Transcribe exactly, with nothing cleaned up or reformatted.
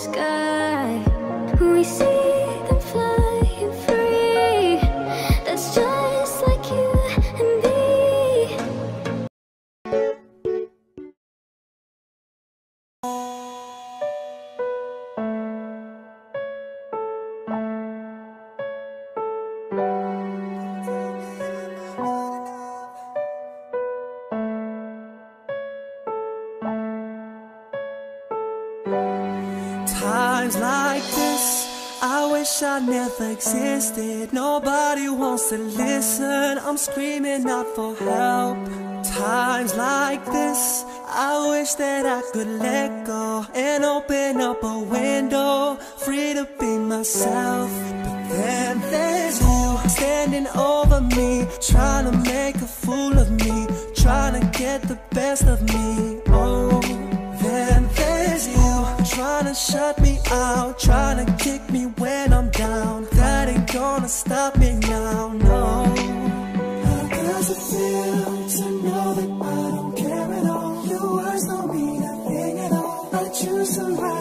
sky. We see them flying free. That's just like you and me. Times like this, I wish I never existed. Nobody wants to listen, I'm screaming out for help. Times like this, I wish that I could let go and open up a window, free to be myself. But then there's you standing over me, trying to make a fool of me, trying to get the best of me. Oh, then there's you trying to shut me out, trying to kick me when I'm down. That ain't gonna stop me now, no. How does it feel to know that I don't care at all? Your words don't mean a thing at all. I choose to write